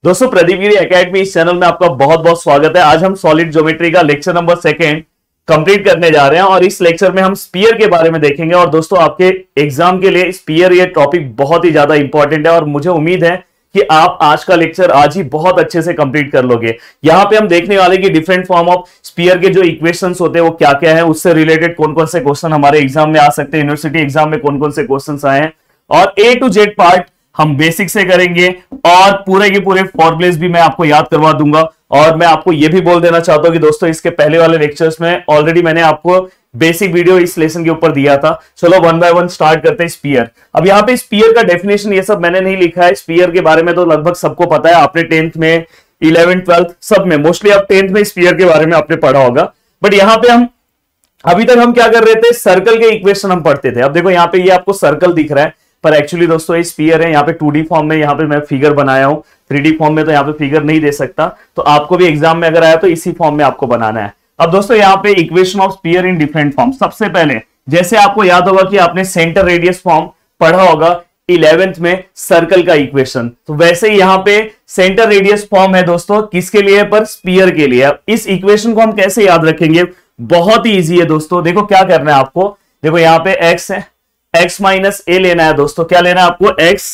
दोस्तों प्रदीप गिरी एकेडमी इस चैनल में आपका बहुत बहुत स्वागत है। आज हम सॉलिड ज्योमेट्री का लेक्चर नंबर 2 कंप्लीट करने जा रहे हैं और इस लेक्चर में हम स्पीयर के बारे में देखेंगे। और दोस्तों आपके एग्जाम के लिए स्पीयर ये टॉपिक बहुत ही ज्यादा इंपॉर्टेंट है और मुझे उम्मीद है कि आप आज का लेक्चर आज ही बहुत अच्छे से कंप्लीट कर लोगे। यहाँ पे हम देखने वाले कि डिफरेंट फॉर्म ऑफ स्पीयर के जो इक्वेशंस होते हैं वो क्या क्या है, उससे रिलेटेड कौन कौन से क्वेश्चन हमारे एग्जाम में आ सकते हैं, यूनिवर्सिटी एग्जाम में कौन कौन से क्वेश्चन आए हैं, और A to Z पार्ट हम बेसिक से करेंगे और पूरे के पूरे फॉर्मूलेस भी मैं आपको याद करवा दूंगा। और मैं आपको यह भी बोल देना चाहता हूं कि दोस्तों इसके पहले वाले लेक्चर्स में ऑलरेडी मैंने आपको बेसिक वीडियो इस लेसन के ऊपर दिया था। चलो वन बाय वन स्टार्ट करते हैं। स्पीयर, अब यहाँ पे स्पीयर का डेफिनेशन ये सब मैंने नहीं लिखा है। स्पीयर के बारे में तो लगभग सबको पता है, आपने 10th में 11th 12th सब में मोस्टली आप 10th में स्पीयर के बारे में आपने पढ़ा होगा। बट यहाँ पे हम अभी तक हम क्या कर रहे थे, सर्कल के इक्वेशन हम पढ़ते थे। अब देखो यहाँ पे ये आपको सर्कल दिख रहा है पर एक्चुअली दोस्तों ये स्फीयर है। यहाँ पे 2D फॉर्म में यहाँ पे मैं फिगर बनाया हूं, 3D फॉर्म में तो यहाँ पे फिगर नहीं दे सकता, तो आपको भी एग्जाम में अगर आया तो इसी फॉर्म में आपको बनाना है। अब दोस्तों यहाँ पे equation of sphere in different form, सबसे पहले जैसे आपको याद होगा कि आपने सेंटर रेडियस फॉर्म पढ़ा होगा 11th में सर्कल का इक्वेशन, तो वैसे ही यहाँ पे सेंटर रेडियस फॉर्म है दोस्तों किसके लिए, पर स्फीयर के लिए। अब इस इक्वेशन को हम कैसे याद रखेंगे, बहुत ही इजी है दोस्तों। देखो क्या करना है आपको, देखो यहाँ पे x है, x माइनस ए लेना है दोस्तों। क्या लेना है आपको, x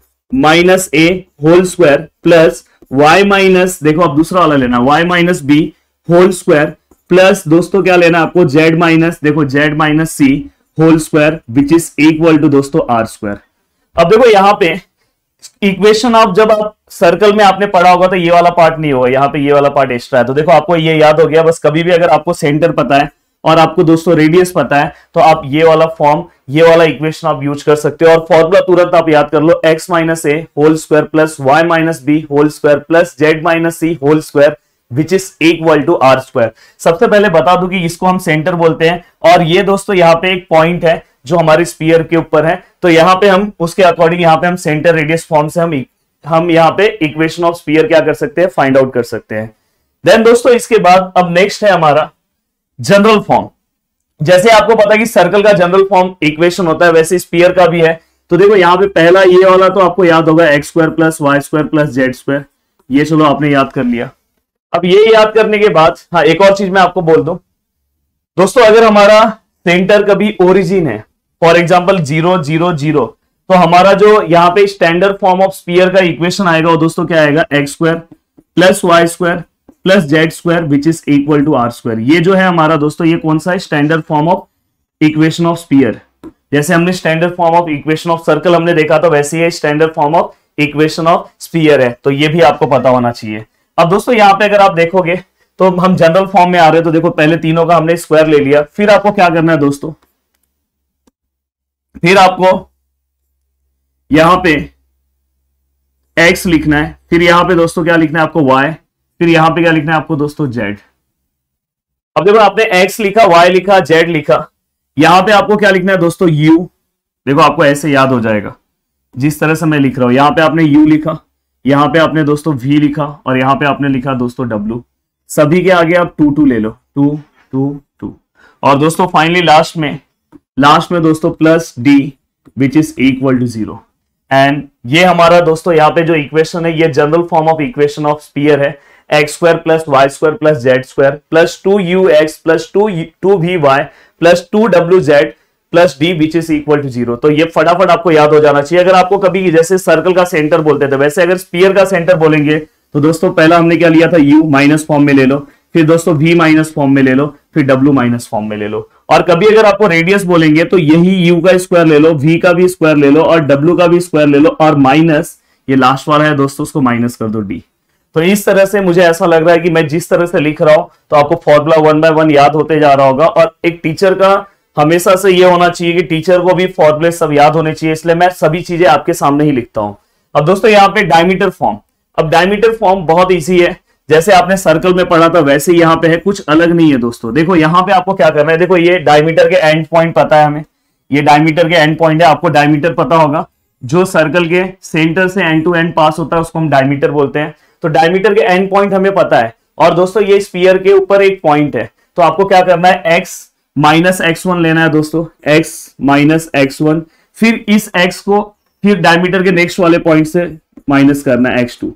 minus A whole square plus y minus, देखो अब दूसरा वाला लेना y minus B whole square plus दोस्तों क्या लेना है आपको z माइनस, देखो z minus C whole square which is equal to दोस्तों आर स्क्वायर। अब देखो यहाँ पे इक्वेशन आप जब आप सर्कल में आपने पढ़ा होगा तो ये वाला पार्ट नहीं होगा, यहाँ पे ये वाला पार्ट एक्स्ट्रा है। तो देखो आपको ये याद हो गया। बस कभी भी अगर आपको सेंटर पता है और आपको दोस्तों रेडियस पता है तो आप ये वाला फॉर्म, ये वाला इक्वेशन आप यूज कर सकते हो। और फॉर्मूला तुरंत आप याद कर लो, x minus A whole square plus y minus B whole square plus z minus C whole square which is equal to R square. सबसे पहले बता दूं कि इसको हम सेंटर बोलते हैं और ये दोस्तों यहाँ पे एक पॉइंट है जो हमारे स्पीयर के ऊपर है, तो यहाँ पे हम उसके अकॉर्डिंग यहाँ पे हम सेंटर रेडियस फॉर्म से हम यहाँ पे इक्वेशन ऑफ स्पीयर क्या कर सकते हैं, फाइंड आउट कर सकते हैं। देन दोस्तों इसके बाद अब नेक्स्ट है हमारा जनरल फॉर्म। जैसे आपको पता है कि सर्कल का जनरल फॉर्म इक्वेशन होता है, वैसे स्पीयर का भी है। तो देखो यहाँ पे पहला ये वाला तो आपको याद होगा, X square plus Y square plus Z square, ये चलो आपने याद कर लिया। अब ये याद करने के बाद हाँ एक और चीज मैं आपको बोल दूं दोस्तों, अगर हमारा सेंटर कभी ओरिजिन है, फॉर एग्जाम्पल 0 0 0, तो हमारा जो यहाँ पे स्टैंडर्ड फॉर्म ऑफ स्पीयर का इक्वेशन आएगा वो दोस्तों क्या आएगा, X square plus Y square plus Z square which is equal to R square. ये जो है हमारा दोस्तों ये कौन सा है, standard form of equation of sphere. जैसे हमने standard form of equation of circle हमने देखा था, वैसे ही standard form of equation of sphere है, तो ये भी आपको पता होना चाहिए। अब दोस्तों यहाँ पे अगर आप देखोगे तो हम जनरल फॉर्म में आ रहे हैं, तो देखो पहले तीनों का हमने स्क्वायर ले लिया। फिर आपको क्या करना है दोस्तों, फिर आपको यहां पे x लिखना है, फिर यहां पे दोस्तों क्या लिखना है आपको y, फिर यहां पे क्या लिखना है आपको दोस्तों z। अब देखो आपने x लिखा, y लिखा, z लिखा, यहां पे आपको क्या लिखना है दोस्तों u। देखो आपको ऐसे याद हो जाएगा जिस तरह से मैं लिख रहा हूं, यहां पे आपने u लिखा, यहां पे आपने दोस्तों v लिखा और यहां पे आपने लिखा दोस्तों w। सभी के आगे आप 2 2 ले लो, 2 2 2। और दोस्तों फाइनली लास्ट में दोस्तों plus d which is equal to 0। And ये हमारा दोस्तों यहाँ पे जो इक्वेशन है ये general form of equation of sphere है, X square plus Y square plus Z square plus 2ux plus 2vy plus 2wz plus d which is equal to 0। तो ये फटाफट आपको याद हो जाना चाहिए। अगर आपको कभी जैसे सर्कल का सेंटर बोलते थे, वैसे अगर स्पीयर का सेंटर बोलेंगे तो दोस्तों पहला हमने क्या लिया था, u माइनस फॉर्म में ले लो, फिर दोस्तों v माइनस फॉर्म में ले लो, फिर w माइनस फॉर्म में ले लो। और कभी अगर आपको रेडियस बोलेंगे तो यही u का स्क्वायर ले लो, v का भी स्क्वायर ले लो और w का भी स्क्वायर ले लो और माइनस ये लास्ट वाला है दोस्तों उसको माइनस कर दो d। तो इस तरह से मुझे ऐसा लग रहा है कि मैं जिस तरह से लिख रहा हूं तो आपको फॉर्मूला 1 बाय 1 याद होते जा रहा होगा। और एक टीचर का हमेशा से ये होना चाहिए कि टीचर को भी फॉर्मूले सब याद होने चाहिए, इसलिए मैं सभी चीजें आपके सामने ही लिखता हूं। अब दोस्तों यहाँ पे डायमीटर फॉर्म, अब डायमीटर फॉर्म बहुत ईजी है, जैसे आपने सर्कल में पढ़ा था वैसे ही यहाँ पे है, कुछ अलग नहीं है दोस्तों। देखो यहाँ पे आपको क्या करना है, देखो ये डायमीटर के एंड पॉइंट पता है हमें, ये डायमीटर के एंड पॉइंट है, आपको डायमीटर पता होगा, जो सर्कल के सेंटर से एंड टू एंड पास होता है उसको हम डायमीटर बोलते हैं। तो डायमीटर के एंड पॉइंट हमें पता है और दोस्तों ये स्फीयर के ऊपर एक पॉइंट है, तो आपको क्या करना है, x माइनस x1 लेना है दोस्तों, x माइनस x1, फिर इस x को फिर डायमीटर के नेक्स्ट वाले पॉइंट से माइनस करना है x2।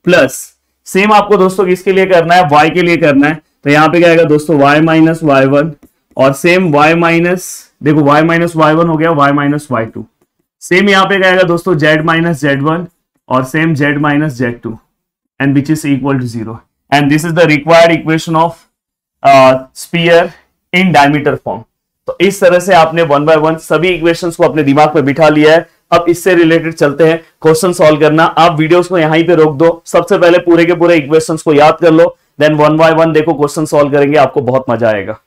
प्लस सेम आपको दोस्तों किसके लिए करना है, y के लिए करना है। तो यहाँ पे क्या आएगा दोस्तों y माइनस y1 और सेम y माइनस, देखो y माइनस y1 हो गया y माइनस y2। सेम यहाँ पे क्या आएगा दोस्तों z माइनस z1 और same z minus z2 and which is equal to 0 and this is the required equation of sphere in diameter form. तो इस तरह से आपने वन बाय वन सभी इक्वेशंस को अपने दिमाग में बिठा लिया है। अब इससे रिलेटेड चलते हैं क्वेश्चन सॉल्व करना। आप वीडियोस को यहीं पे रोक दो, सबसे पहले पूरे के पूरे इक्वेशंस को याद कर लो, देन वन बाय वन देखो क्वेश्चन सॉल्व करेंगे, आपको बहुत मजा आएगा।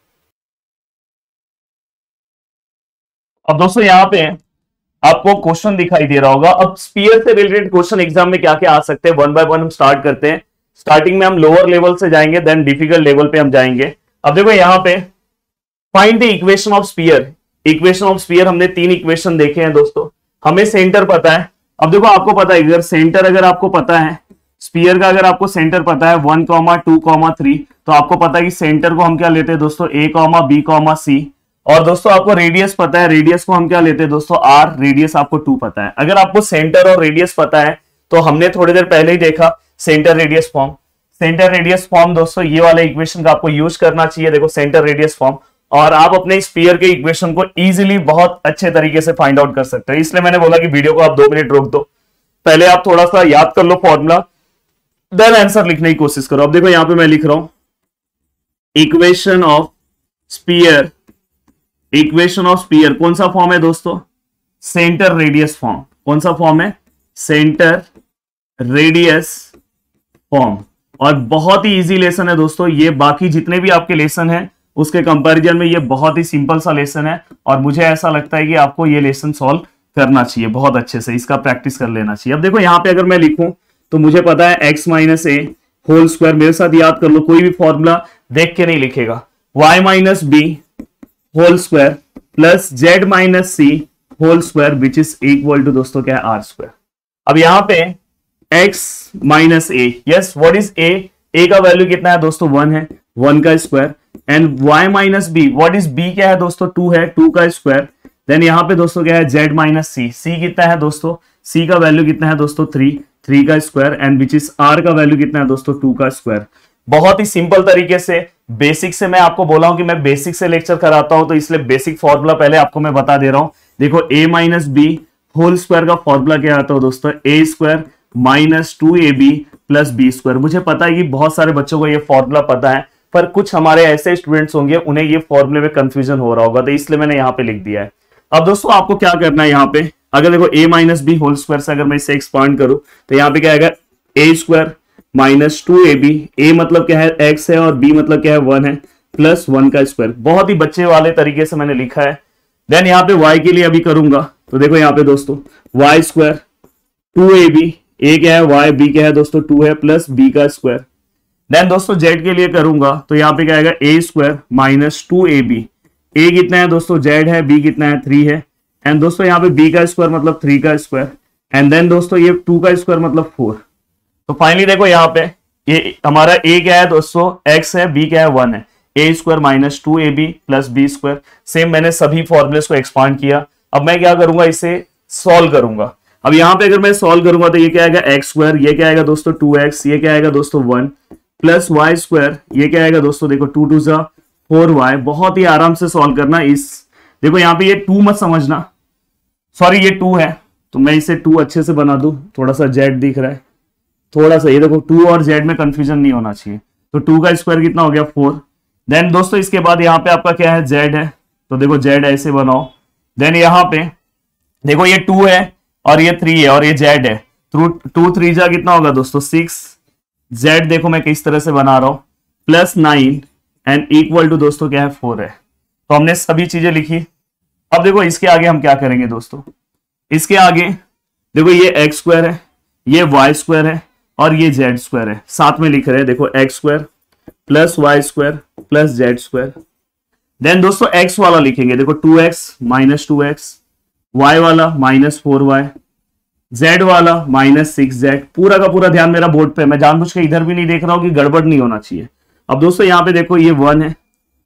अब दोस्तों यहाँ पे आपको क्वेश्चन दिखाई दे रहा होगा। अब स्फीयर से रिलेटेड क्वेश्चन एग्जाम में क्या क्या आ सकते हैं, वन बाय वन हम स्टार्ट करते हैं। स्टार्टिंग में हम लोअर लेवल से जाएंगे, देन डिफिकल्ट लेवल पे हम जाएंगे। अब देखो यहाँ पे find the equation of sphere. Equation of sphere हमने 3 इक्वेशन देखे हैं दोस्तों। हमें सेंटर पता है। अब देखो आपको पता है अगर सेंटर अगर आपको पता है स्फीयर का, अगर आपको सेंटर पता है 1, 2, 3, तो आपको पता है कि सेंटर को हम क्या लेते हैं दोस्तों a, b, c। और दोस्तों आपको रेडियस पता है, रेडियस को हम क्या लेते हैं दोस्तों r, रेडियस आपको 2 पता है। अगर आपको सेंटर और रेडियस पता है तो हमने थोड़ी देर पहले ही देखा centre radius form. Centre radius form दोस्तों ये वाला इक्वेशन का आपको यूज करना चाहिए। देखो सेंटर रेडियस फॉर्म, और आप अपने स्फीयर के इक्वेशन को इजीली बहुत अच्छे तरीके से फाइंड आउट कर सकते हैं। इसलिए मैंने बोला कि वीडियो को आप 2 मिनट रोक दो, पहले आप थोड़ा सा याद कर लो फॉर्मूला, देन आंसर लिखने की कोशिश करो। अब देखो यहां पे मैं लिख रहा हूं equation of sphere. Equation of sphere कौन सा फॉर्म है दोस्तों, सेंटर रेडियस फॉर्म। कौन सा फॉर्म है, सेंटर रेडियस फॉर्म। और बहुत ही इजी लेसन है दोस्तों ये, बाकी जितने भी आपके लेसन हैं उसके कंपैरिजन में ये बहुत ही सिंपल सा लेसन है, और मुझे ऐसा लगता है कि आपको ये लेसन सॉल्व करना चाहिए बहुत अच्छे से, इसका प्रैक्टिस कर लेना चाहिए। अब देखो यहाँ पे अगर मैं लिखूं तो मुझे पता है x minus A whole square, मेरे साथ याद कर लो, कोई भी फॉर्मूला देख के नहीं लिखेगा, y minus B whole square plus z minus C whole square which is equal to दोस्तों क्या है आर स्क्वायर। अब यहाँ पे x minus A, yes what is a का वैल्यू कितना है दोस्तों 1 है, 1 का square, and y minus B, what is b क्या है दोस्तों 2 है, 2 का स्क्वायर, देन यहाँ पे दोस्तों क्या है z माइनस सी, c कितना है दोस्तों, c का वैल्यू कितना है दोस्तों 3, 3 का square, and which is r का वैल्यू कितना है दोस्तों 2 का स्क्वायर। बहुत ही सिंपल तरीके से बेसिक से मैं आपको बोला हूं कि मैं बेसिक से लेक्चर कराता हूं, तो इसलिए बेसिक फॉर्मूला पहले आपको मैं बता दे रहा हूं। देखो a minus B whole square का फॉर्मूला क्या आता है दोस्तों, a square minus 2ab plus B square. मुझे पता है कि बहुत सारे बच्चों को ये फॉर्मूला पता है, पर कुछ हमारे ऐसे स्टूडेंट्स होंगे उन्हें ये फॉर्मूले में कंफ्यूजन हो रहा होगा, तो इसलिए मैंने यहाँ पे लिख दिया है। अब दोस्तों आपको क्या करना है यहाँ पे, अगर देखो a minus B whole square से अगर मैं इसे एक्सपांड करूं तो यहाँ पे क्या आएगा a square minus 2ab, a मतलब क्या है x है और b मतलब क्या है 1 है, प्लस 1 का स्क्वायर। बहुत ही बच्चे वाले तरीके से मैंने लिखा है। देन यहाँ पे y के लिए अभी करूंगा तो देखो यहाँ पे दोस्तों y स्क्वायर 2ab, a क्या है y, b क्या है दोस्तों 2 है, प्लस b का स्क्वायर। देन दोस्तों z के लिए करूंगा तो यहाँ पे क्या आएगा a square minus 2ab, a कितना है दोस्तों z है, b कितना है 3 है, एंड दोस्तों यहाँ पे b का स्क्वायर मतलब 3 का स्क्वायर, एंड देन दोस्तों ये 2 का स्क्वायर मतलब 4। तो फाइनली देखो यहाँ पे ये हमारा a क्या है दोस्तों x है, b क्या है 1 है, a square minus 2ab plus b square. Same मैंने सभी फॉर्मुलेस को एक्सपांड किया। अब मैं क्या करूंगा, इसे सॉल्व करूंगा। अब यहाँ पे अगर मैं सॉल्व करूंगा तो ये क्या आएगा एक्स स्क्वायर, ये क्या आएगा दोस्तों 2x, ये क्या आएगा दोस्तों 1 प्लस वाई स्क्वायर, ये क्या आएगा दोस्तों देखो 2 2 जा 4y। बहुत ही आराम से सॉल्व करना। इस देखो यहाँ पे ये 2 मत समझना, सॉरी ये 2 है तो मैं इसे 2 अच्छे से बना दूं, थोड़ा सा z दिख रहा है थोड़ा सा, ये देखो 2 और z में कंफ्यूजन नहीं होना चाहिए। तो 2 का स्क्वायर कितना हो गया 4। देन दोस्तों इसके बाद यहाँ पे आपका क्या है z है, तो देखो z ऐसे बनाओ। देन यहाँ पे देखो ये 2 है और ये 3 है और ये z है, 2 3 जा कितना होगा दोस्तों 6, z देखो मैं किस तरह से बना रहा हूं प्लस 9 एंड इक्वल टू दोस्तों क्या है 4 है। तो हमने सभी चीजें लिखी। अब देखो इसके आगे हम क्या करेंगे दोस्तों, इसके आगे देखो ये एक्स स्क्वायर है, ये वाई स्क्वायर है और ये जेड स्क्वायर है, साथ में लिख रहे हैं देखो X square plus Y square plus Z square. Then दोस्तों एक्स वाला लिखेंगे देखो 2x माइनस 2x, वाई वाला माइनस 4y, जेड वाला माइनस 6z। पूरा का पूरा ध्यान मेरा बोर्ड पे, मैं जानबूझ के इधर भी नहीं देख रहा हूं कि गड़बड़ नहीं होना चाहिए। अब दोस्तों यहाँ पे देखो ये 1 है,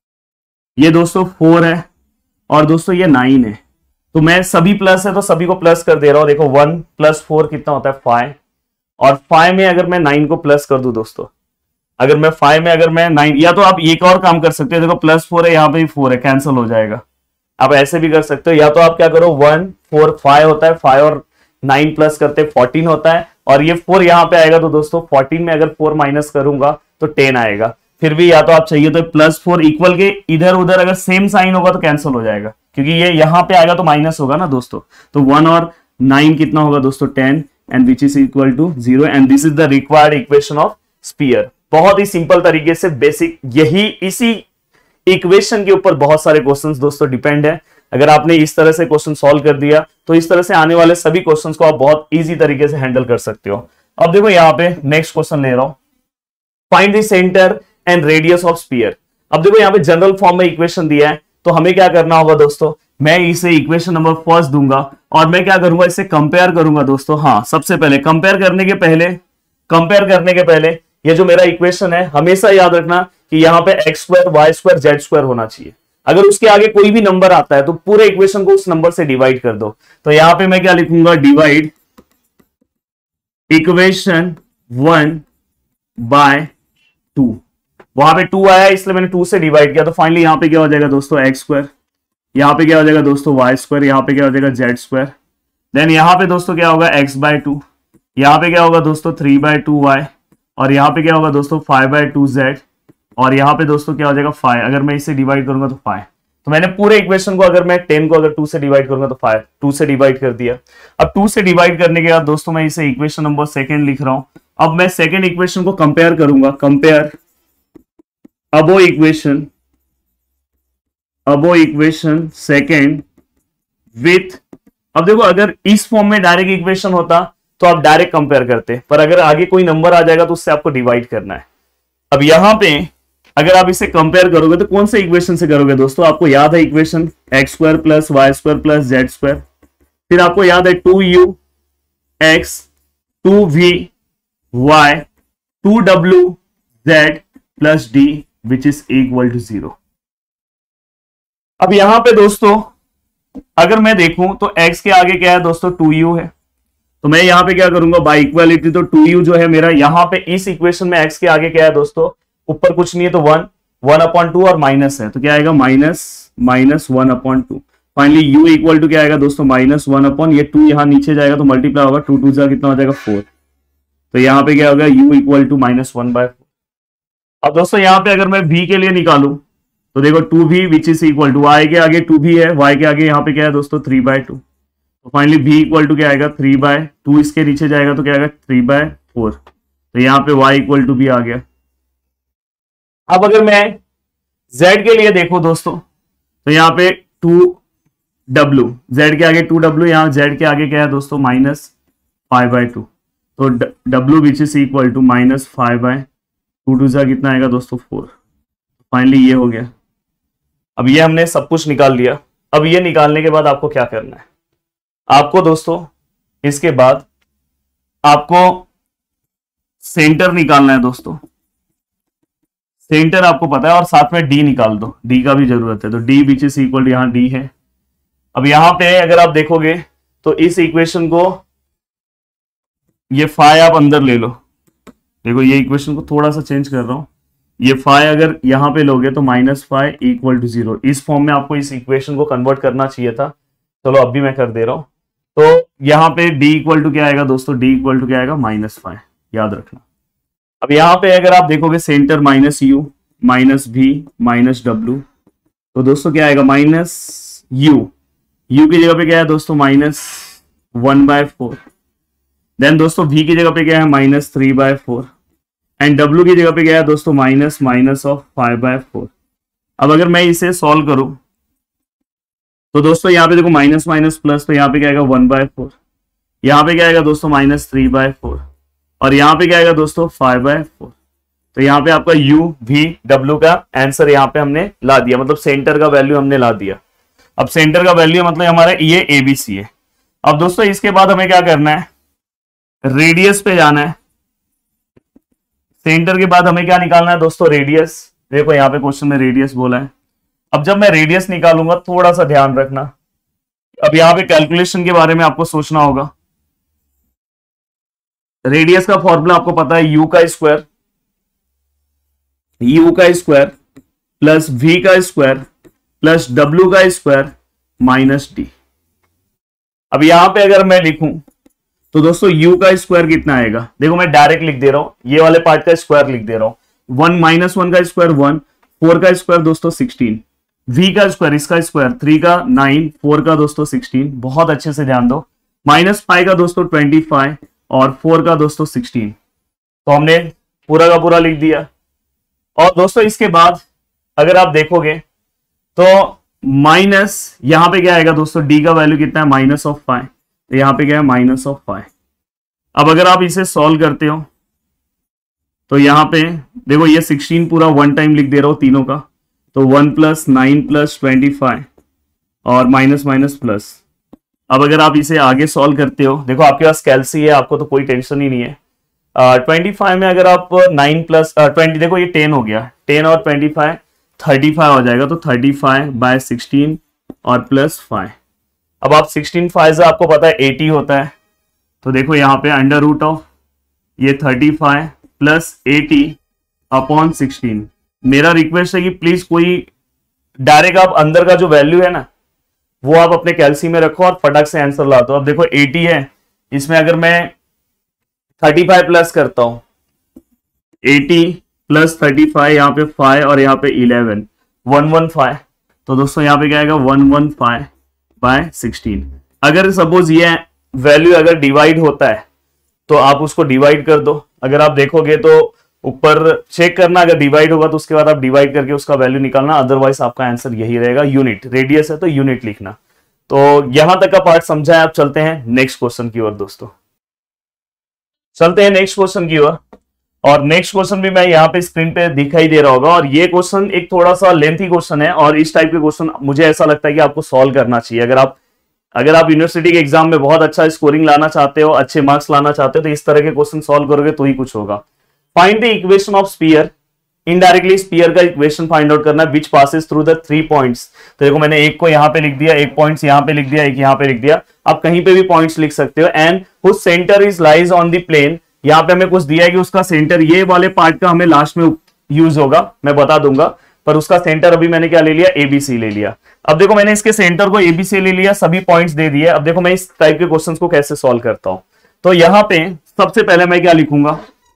ये दोस्तों 4 है और दोस्तों ये 9 है। तो मैं सभी प्लस है तो सभी को प्लस कर दे रहा हूं। देखो 1 प्लस 4 कितना होता है 5, और 5 में अगर मैं 9 को प्लस कर दूं दोस्तों, अगर मैं 5 में अगर मैं 9, या तो आप एक और काम कर सकते हो, देखो +4 है, यहाँ पे भी 4 है, कैंसिल हो जाएगा। आप ऐसे भी कर सकते हो, या तो आप क्या करो 1 4 5 होता है, 5 और 9 प्लस करते 14 होता है, और ये 4 यहाँ पे आएगा तो दोस्तों 14 में अगर 4 माइनस करूंगा तो 10 आएगा। फिर भी या तो आप चाहिए तो +4 इक्वल के इधर उधर अगर सेम साइन होगा तो कैंसिल हो जाएगा, क्योंकि ये यहाँ पे आएगा तो माइनस होगा ना दोस्तों। तो 1 और 9 कितना होगा दोस्तों 10, and which is equal to 0, and this is the required equation of sphere. बहुत ही सिंपल तरीके से बेसिक, यही इसी इक्वेशन के ऊपर बहुत सारे क्वेश्चंस दोस्तों डिपेंड है। अगर आपने इस तरह से क्वेश्चन सॉल्व कर दिया तो इस तरह से आने वाले सभी क्वेश्चंस को आप बहुत इजी तरीके से हैंडल कर सकते हो। अब देखो यहाँ पे नेक्स्ट क्वेश्चन ले रहा हूं, find the centre and radius of sphere. अब देखो यहाँ पे जनरल फॉर्म में इक्वेशन दिया है, तो हमें क्या करना होगा दोस्तों, मैं इसे इक्वेशन नंबर फर्स्ट दूंगा और मैं क्या करूंगा, इससे कंपेयर करूंगा दोस्तों। हाँ, सबसे पहले कंपेयर करने के पहले ये जो मेरा इक्वेशन है, हमेशा याद रखना कि यहाँ पे x² y² z² होना चाहिए। अगर उसके आगे कोई भी नंबर आता है तो पूरे इक्वेशन को उस नंबर से डिवाइड कर दो। तो यहां पे मैं क्या लिखूंगा, डिवाइड इक्वेशन 1 बाय 2। वहां पे 2 आया इसलिए मैंने 2 से डिवाइड किया, तो फाइनली यहां पे क्या हो जाएगा दोस्तों x², यहां पे क्या हो जाएगा दोस्तों y², यहां पे क्या हो जाएगा z²। देन यहां पे दोस्तों क्या होगा x/2, यहां पे क्या होगा दोस्तों 3/2y, और यहां पे क्या होगा दोस्तों 5/2z, और यहां पे दोस्तों क्या हो जाएगा 5। अगर मैं इसे डिवाइड करूंगा तो 5। तो मैंने पूरे इक्वेशन को, अगर मैं 10 को अगर 2 से डिवाइड करूंगा तो 5, 2 से डिवाइड कर दिया। अब 2 से डिवाइड करने के बाद दोस्तों मैं इसे इक्वेशन नंबर सेकंड लिख रहा हूं। अब मैं सेकंड इक्वेशन को कंपेयर करूंगा, compare above equation second with. अब देखो अगर इस फॉर्म में डायरेक्ट इक्वेशन होता तो आप डायरेक्ट कंपेयर करते, पर अगर आगे कोई नंबर आ जाएगा तो उससे आपको डिवाइड करना है। अब यहां पे अगर आप इसे कंपेयर करोगे तो कौन से इक्वेशन से करोगे दोस्तों, आपको याद है इक्वेशन x² + y² + z², फिर आपको याद है 2u(x), 2v(y), 2w(z) + d which is equal to 0। अब यहां पे दोस्तों अगर मैं देखूं तो x के आगे क्या है दोस्तों 2u है, तो मैं यहां पे क्या करूंगा बाय इक्वालिटी, तो 2u जो है मेरा यहां पे इस इक्वेशन में x के आगे क्या है दोस्तों, ऊपर कुछ नहीं है तो 1/2 और माइनस है तो क्या आएगा -1/2। फाइनली u इक्वल टू क्या आएगा दोस्तों -1 ये 2 यहां नीचे जाएगा तो मल्टीप्लाई होगा, 2 2 कितना हो जाएगा 4। तो यहां पे क्या होगा u इक्वल टू -1/4। अब दोस्तों यहां पे अगर मैं v के लिए निकालूं तो देखो 2v which is equal to y के आगे 2v है, y के आगे यहाँ पे क्या है दोस्तों 3/2। तो फाइनली v इक्वल टू क्या आएगा 3/2, इसके नीचे जाएगा तो क्या आएगा 3/4। तो यहाँ पे y इक्वल टू भी आ गया। अब अगर मैं z के लिए देखो दोस्तों तो यहाँ पे 2w, z के आगे 2w, यहाँ z के आगे क्या है दोस्तों -5/2। तो w which is equal to -5/2, 2 कितना आएगा दोस्तों 4। फाइनली ये हो गया। अब ये हमने सब कुछ निकाल लिया। अब ये निकालने के बाद आपको क्या करना है, आपको दोस्तों इसके बाद आपको सेंटर निकालना है दोस्तों। सेंटर आपको पता है, और साथ में डी निकाल दो, डी का भी जरूरत है। तो डी विच इज इक्वल, यहां डी है। अब यहां पे अगर आप देखोगे तो इस इक्वेशन को, ये फाइ आप अंदर ले लो। देखो ये इक्वेशन को थोड़ा सा चेंज कर रहा हूं, ये फाइ अगर यहां पे लोगे तो -5 इक्वल टू 0। इस फॉर्म में आपको इस इक्वेशन को कन्वर्ट करना चाहिए था, चलो अब भी मैं कर दे रहा हूं। तो यहां पे d इक्वल टू क्या आएगा दोस्तों, d इक्वल टू क्या आएगा -5, याद रखना। अब यहां पे अगर आप देखोगे सेंटर -u -v -w, तो दोस्तों क्या आएगा -u, u की जगह पे क्या है दोस्तों -1/4। देन दोस्तों v की जगह पे क्या है -3/4, एंड w की जगह पे क्या है दोस्तों -5/4। अब अगर मैं इसे सॉल्व करूं तो दोस्तों यहाँ पे देखो माइनस माइनस प्लस, तो यहाँ पे क्या आएगा 1/4, यहाँ पे क्या आएगा दोस्तों -3/4, और यहाँ पे क्या आएगा दोस्तों 5/4। तो यहाँ पे आपका u v w का आंसर यहाँ पे हमने ला दिया, मतलब सेंटर का वैल्यू हमने ला दिया। अब सेंटर का वैल्यू मतलब हमारा ये ABC है। अब दोस्तों इसके बाद हमें क्या करना है, रेडियस पे जाना है। सेंटर के बाद हमें क्या निकालना है दोस्तों, रेडियस। देखो यहाँ पे क्वेश्चन में रेडियस बोला है। अब जब मैं रेडियस निकालूंगा थोड़ा सा ध्यान रखना, अब यहाँ पे कैलकुलेशन के बारे में आपको सोचना होगा। रेडियस का फॉर्मूला आपको पता है, यू का स्क्वायर प्लस वी का स्क्वायर प्लस डब्ल्यू का स्क्वायर माइनस डी। अब यहां पे अगर मैं लिखूं तो दोस्तों u का स्क्वायर कितना आएगा, देखो मैं डायरेक्ट लिख दे रहा हूं, ये वाले पार्ट का स्क्वायर लिख दे रहा हूं। 1 माइनस 1 का स्क्वायर 1, 4 का स्क्वायर दोस्तों 16, v का स्क्वायर इसका स्क्वायर 3 का 9, 4 का दोस्तों 16, बहुत अच्छे से ध्यान दो, माइनस 5 का दोस्तों 25 और 4 का दोस्तों 16। तो हमने पूरा का पूरा लिख दिया। और दोस्तों इसके बाद अगर आप देखोगे तो माइनस यहां पे क्या आएगा दोस्तों, डी का वैल्यू कितना है, माइनस ऑफ 5, तो यहां पे क्या है, माइनस ऑफ 5। अब अगर आप इसे सॉल्व करते हो तो यहां पे देखो ये 16 पूरा वन टाइम लिख दे रहा हूं तीनों का, तो 1 प्लस 9 प्लस 25 और माइनस माइनस प्लस। अब अगर आप इसे आगे सॉल्व करते हो, देखो आपके पास कैलसी है, आपको तो कोई टेंशन ही नहीं है। 25 में अगर आप 9 प्लस 20, देखो ये 10 हो गया, 10 और 25 35 हो जाएगा, तो 35/16 और प्लस 5। अब आप 16 5 से आपको पता है 80 होता है, तो देखो यहाँ पे अंडर रूट ऑफ ये 35 प्लस 80 अपॉन 16। मेरा रिक्वेस्ट है कि प्लीज कोई डायरेक्ट आप अंदर का जो वैल्यू है ना वो आप अपने कैलसी में रखो और फटाक से आंसर ला दो। अब देखो 80 है, इसमें अगर मैं 35 प्लस करता हूं, 80 प्लस 35, यहाँ पे 5 और यहाँ पे 11, 115, तो दोस्तों यहाँ पे क्या आएगा 115/16। अगर सपोज ये वैल्यू अगर डिवाइड होता है तो आप उसको डिवाइड कर दो। अगर आप देखोगे तो ऊपर चेक करना, अगर डिवाइड होगा तो उसके बाद आप डिवाइड करके उसका वैल्यू निकालना, अदरवाइज आपका आंसर यही रहेगा, यूनिट। रेडियस है तो यूनिट लिखना। तो यहां तक का पार्ट समझा है। आप चलते हैं नेक्स्ट क्वेश्चन की ओर दोस्तों, चलते हैं नेक्स्ट क्वेश्चन की ओर। और नेक्स्ट क्वेश्चन भी मैं यहाँ पे स्क्रीन पे दिखाई दे रहा होगा, और ये क्वेश्चन एक थोड़ा सा लेंथी क्वेश्चन है, और इस टाइप के क्वेश्चन मुझे ऐसा लगता है कि आपको सॉल्व करना चाहिए। अगर आप यूनिवर्सिटी के एग्जाम में बहुत अच्छा स्कोरिंग लाना चाहते हो, अच्छे मार्क्स लाना चाहते हो, तो इस तरह के क्वेश्चन सॉल्व करोगे तो ही कुछ होगा। Find the equation of sphere, indirectly sphere का इक्वेशन फाइंड आउट करना है which passes through the 3 points. तो देखो मैंने एक को यहाँ पे लिख दिया, एक पॉइंट्स यहाँ पे लिख दिया, एक यहाँ पे लिख दिया, आप कहीं पे भी पॉइंट्स लिख सकते हो। And whose centre is lies on the plane, यहाँ पे हमें कुछ दिया है कि उसका सेंटर ये वाले पार्ट का हमें लास्ट में यूज होगा, मैं बता दूंगा, पर उसका सेंटर अभी मैंने क्या ले लिया, एबीसी ले लिया। अब देखो मैंने इसके सेंटर को एबीसी ले लिया, सभी पॉइंट्स दे दिए। अब देखो मैं इस टाइप के क्वेश्चंस को कैसे सॉल्व करता हूं। तो यहां पे सबसे पहले मैं क्या लिखूंगा,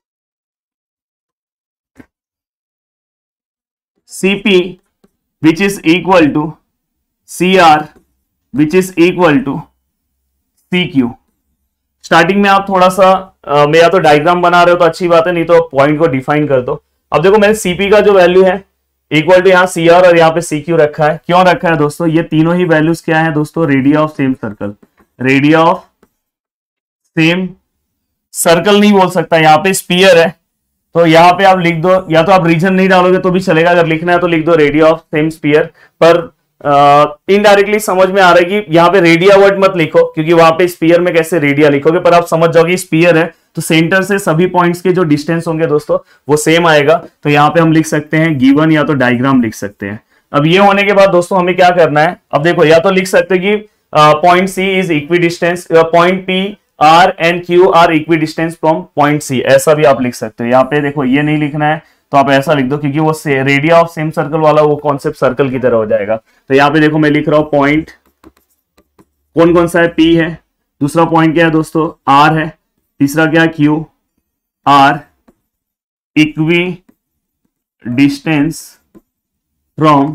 CP which is equal to CR which is equal to CQ. Starting में आप थोड़ा सा या तो डायग्राम बना रहे हो तो अच्छी बात है, नहीं तो पॉइंट को डिफाइन कर दो। अब देखो मैंने सीपी का जो वैल्यू है इक्वल टू यहाँ सीआर और यहाँ पे सीक्यू रखा है। क्यों रखा है दोस्तों, ये तीनों ही वैल्यूज क्या है दोस्तों, radii of same circle. Radii of same circle नहीं बोल सकता, यहाँ पे स्फीयर है तो यहाँ पे आप लिख दो, या तो आप रीजन नहीं डालोगे तो भी चलेगा, अगर लिखना है तो लिख दो रेडिया ऑफ सेम स्फीयर। पर इनडायरेक्टली समझ में आ रहा है कि यहाँ पे रेडिया वर्ड मत लिखो, क्योंकि वहां पे स्फीयर में कैसे रेडिया लिखोगे, पर आप समझ जाओगे स्फीयर है तो सेंटर से सभी पॉइंट्स के जो डिस्टेंस होंगे दोस्तों वो सेम आएगा। तो यहाँ पे हम लिख सकते हैं गिवन, या तो डायग्राम लिख सकते हैं। अब ये होने के बाद दोस्तों हमें क्या करना है, अब देखो या तो लिख सकते हैं कि point C is equidistance, point P R and Q R equidistance from point C, ऐसा भी आप लिख सकते हो। यहाँ पे देखो ये नहीं लिखना है तो आप ऐसा लिख दो, क्योंकि वो रेडिया ऑफ सेम सर्कल वाला वो कॉन्सेप्ट सर्कल की तरह हो जाएगा। तो यहाँ पे देखो मैं लिख रहा हूं पॉइंट कौन कौन सा है, पी है, दूसरा पॉइंट क्या है दोस्तों, आर है, तीसरा क्या है Q R equidistance from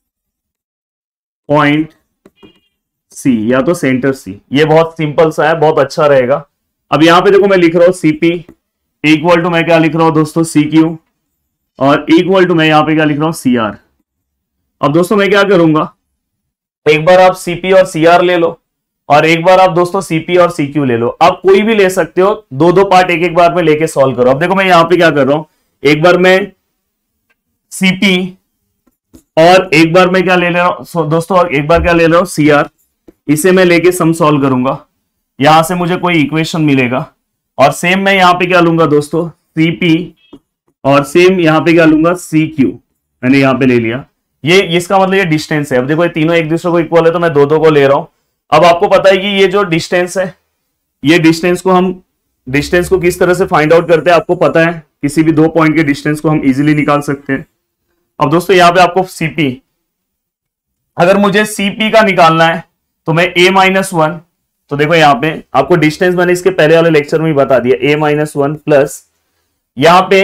point C, या तो सेंटर सी। ये बहुत सिंपल सा है, बहुत अच्छा रहेगा। अब यहां पे देखो मैं लिख रहा हूं सीपी इक्वल टू मैं क्या लिख रहा हूं दोस्तों, सीक्यू, और इक्वल टू मैं यहां पे क्या लिख रहा हूं, सीआर। अब दोस्तों मैं क्या करूंगा, एक बार आप सीपी और सीआर ले लो और एक बार आप दोस्तों सीपी और सीक्यू ले लो। आप कोई भी ले सकते हो, दो दो पार्ट एक एक बार में लेके सॉल्व करो। अब देखो मैं यहां पे क्या कर रहा हूं, एक बार मैं सीपी और एक बार मैं क्या ले रहा हूं दोस्तों, और एक बार क्या ले रहा हूं सीआर, इसे मैं लेके सम सॉल्व करूंगा, यहां से मुझे कोई इक्वेशन मिलेगा। और सेम मैं यहां पे क्या लूंगा दोस्तों, सीपी, और सेम यहां पे क्या लूंगा, सीक्यू, मैंने यहां पे ले लिया। ये इसका मतलब ये डिस्टेंस है। अब देखो ये तीनों एक दूसरे को इक्वल है तो मैं दो दो को ले रहा हूं। अब आपको पता है कि ये जो डिस्टेंस है, ये डिस्टेंस को हम डिस्टेंस को किस तरह से फाइंड आउट करते हैं आपको पता है, किसी भी 2 पॉइंट के डिस्टेंस को हम इजीली निकाल सकते हैं। अब दोस्तों यहाँ पे आपको सीपी, अगर मुझे सीपी का निकालना है तो मैं a-1, तो देखो यहाँ पे आपको डिस्टेंस मैंने इसके पहले वाले लेक्चर में ही बता दिया, a-1 प्लस यहाँ पे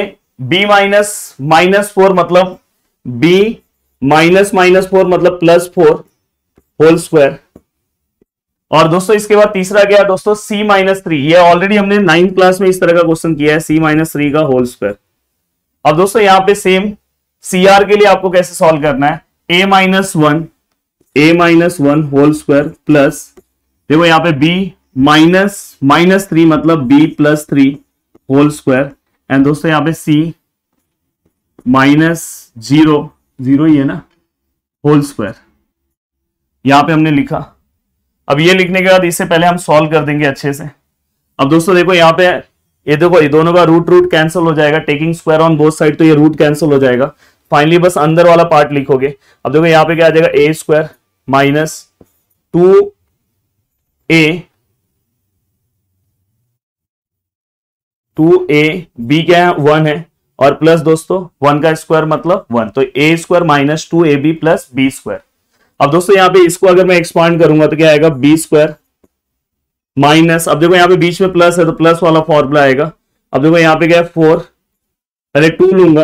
b-4 मतलब b -4 मतलब +4 होल स्क्वायर। और दोस्तों इसके बाद तीसरा क्या है दोस्तों, c-3, ये ऑलरेडी हमने 9th क्लास में इस तरह का क्वेश्चन किया है, c-3 का होल स्क्वायर। अब दोस्तों यहाँ पे सेम CR के लिए आपको कैसे सॉल्व करना है, a-1 होल स्क्वायर प्लस देखो यहाँ पे b -3 मतलब b +3 होल स्क्वायर एंड दोस्तों यहाँ पे c -0 ही है ना होल स्क्वायर, यहां पे हमने लिखा। अब ये लिखने के बाद इससे पहले हम सॉल्व कर देंगे अच्छे से। अब दोस्तों देखो यहाँ पे ये देखो ये दोनों का रूट कैंसिल हो जाएगा, taking square on both side, तो ये रूट कैंसिल हो जाएगा। फाइनली बस अंदर वाला पार्ट लिखोगे। अब देखो यहाँ पे क्या आ जाएगा, a² -2a b क्या है 1 है और प्लस दोस्तों 1 का स्क्वायर मतलब 1, तो a² -2ab प्लस b²। अब दोस्तों यहाँ पे इसको अगर मैं एक्सपांड करूंगा तो क्या आएगा, b² माइनस, अब देखो यहाँ पे बीच में प्लस है तो प्लस वाला फॉर्मूला आएगा। अब देखो यहाँ पे क्या है 4, पहले 2 लूंगा,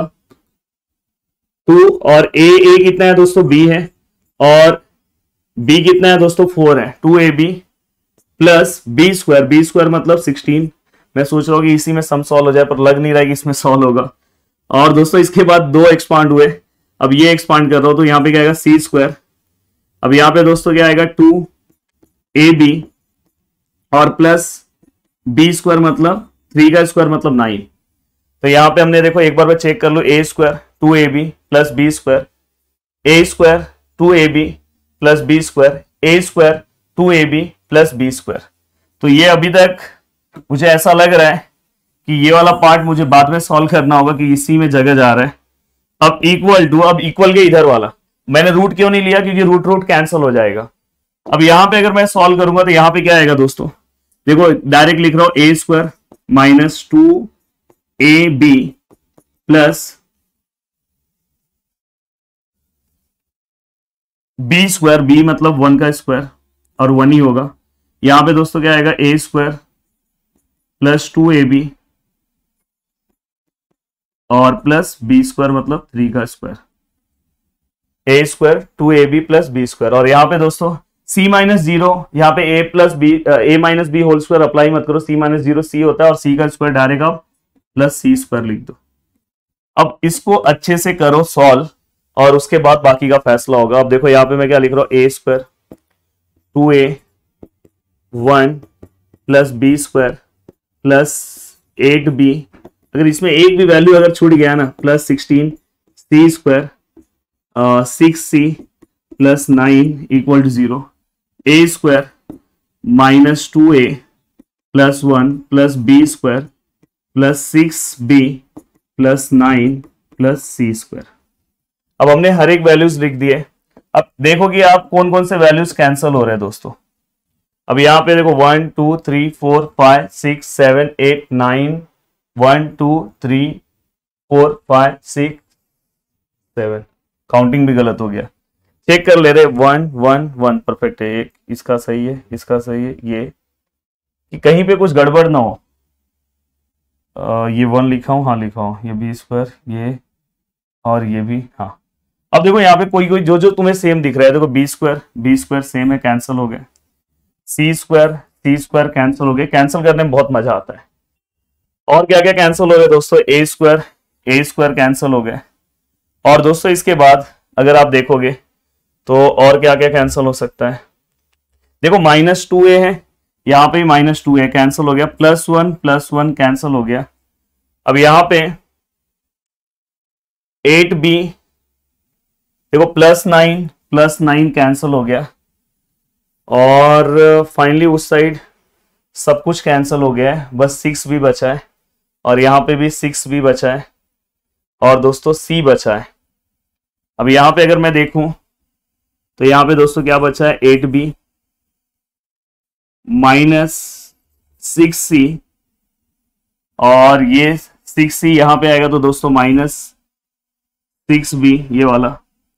2 और a कितना है दोस्तों b है और b कितना है दोस्तों 4 है, 2ab प्लस b² मतलब 16। मैं सोच रहा हूँ कि इसी में सम सॉल्व हो जाए पर लग नहीं रहा है कि इसमें सॉल्व होगा। और दोस्तों इसके बाद 2 एक्सपांड हुए, अब ये एक्सपांड कर रहा हूं तो यहाँ पे क्या आएगा c²। अब यहाँ पे दोस्तों क्या आएगा 2ab और प्लस b² मतलब 3 का स्क्वायर मतलब 9। तो यहाँ पे हमने देखो एक बार मैं चेक कर लो, a² 2ab plus b², a² 2ab plus b², a² 2ab plus b²। तो ये अभी तक मुझे ऐसा लग रहा है कि ये वाला पार्ट मुझे बाद में सॉल्व करना होगा कि इसी में जगह जा रहा है। अब इक्वल के इधर वाला मैंने रूट क्यों नहीं लिया, क्योंकि रूट कैंसिल हो जाएगा। अब यहां पे अगर मैं सॉल्व करूंगा तो यहां पे क्या आएगा दोस्तों, देखो डायरेक्ट लिख रहा हूं a² -2ab plus b² b मतलब 1 का स्क्वायर और 1 ही होगा। यहां पे दोस्तों क्या आएगा a² प्लस 2ab और प्लस b² मतलब 3 का square, a² 2ab plus b²। और यहाँ पे दोस्तों c-0, यहाँ पे a - b whole square apply मत करो, c-0 c होता है और c का स्क्वायर डायरेक्ट आप प्लस c² लिख दो। अब इसको अच्छे से करो सॉल्व और उसके बाद बाकी का फैसला होगा। अब देखो यहाँ पे मैं क्या लिख रहा हूँ, a² 2a 1 plus b² plus 8b, अगर इसमें एक भी वैल्यू अगर छूट गया ना, plus 16 c² 6c plus 9 equal to 0, a² -2a plus 1 plus b² plus 6b plus 9 plus c²। अब हमने हर एक वैल्यूज लिख दिए। अब देखो कि आप कौन कौन से वैल्यूज कैंसिल हो रहे हैं दोस्तों। अब यहां पे देखो 1 2 3 4 5 6 7 8 9, 1 2 3 4 5 6 7, काउंटिंग भी गलत हो गया, चेक कर ले रहे 1 1 1 परफेक्ट है, एक इसका सही है, इसका सही है, ये कि कहीं पे कुछ गड़बड़ ना हो। ये 1 लिखा हूं, हाँ लिखा हूं, ये b², ये और ये भी, हाँ। अब देखो यहाँ पे कोई जो तुम्हें सेम दिख रहा है, देखो b² सेम है, कैंसिल हो गए, c² कैंसिल हो गए। कैंसिल करने में बहुत मजा आता है। और क्या क्या कैंसिल हो गए दोस्तों, a² कैंसिल हो गए। और दोस्तों इसके बाद अगर आप देखोगे तो और क्या क्या कैंसिल हो सकता है, देखो -2a है, यहां पे -2a कैंसिल हो गया, +1 कैंसिल हो गया। अब यहां पे 8b, देखो +9 कैंसिल हो गया। और फाइनली उस साइड सब कुछ कैंसिल हो गया है, बस 6b बचा है और यहां पे भी 6b बचा है और दोस्तों c बचा है। अब यहां पे अगर मैं देखूं तो यहां पे दोस्तों क्या बचा है, 8b -6c और ये 6c यहां पे आएगा तो दोस्तों -6b ये वाला।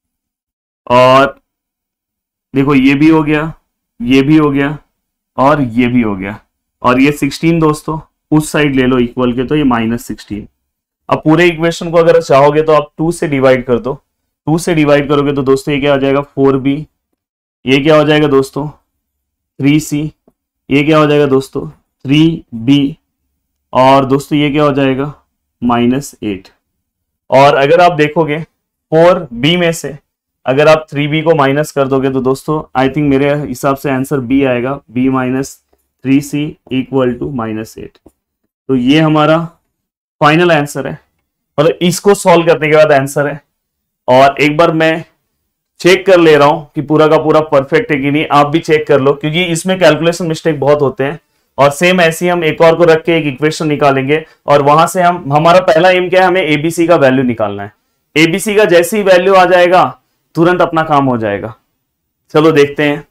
और देखो ये भी हो गया, ये भी हो गया और ये भी हो गया। और ये 16 दोस्तों उस साइड ले लो इक्वल के, तो ये -16। अब पूरे इक्वेशन को अगर चाहोगे तो आप 2 से डिवाइड कर दो। 2 से डिवाइड करोगे तो दोस्तों ये क्या हो जाएगा 4b, ये क्या हो जाएगा दोस्तों 3c, ये क्या हो जाएगा दोस्तों 3b, और दोस्तों ये क्या हो जाएगा -8। और अगर आप देखोगे 4b में से अगर आप 3b को माइनस कर दोगे तो दोस्तों आई थिंक मेरे हिसाब से आंसर b आएगा, b - 3c = -8। तो ये हमारा फाइनल आंसर है, मतलब इसको सॉल्व करने के बाद आंसर है। और एक बार मैं चेक कर ले रहा हूं कि पूरा का पूरा परफेक्ट है कि नहीं, आप भी चेक कर लो क्योंकि इसमें कैलकुलेशन मिस्टेक बहुत होते हैं। और सेम ऐसे ही हम एक और को रख के एक इक्वेशन निकालेंगे और वहां से हमारा पहला एम क्या है, हमें एबीसी का वैल्यू निकालना है। एबीसी का जैसे ही वैल्यू आ जाएगा तुरंत अपना काम हो जाएगा। चलो देखते हैं।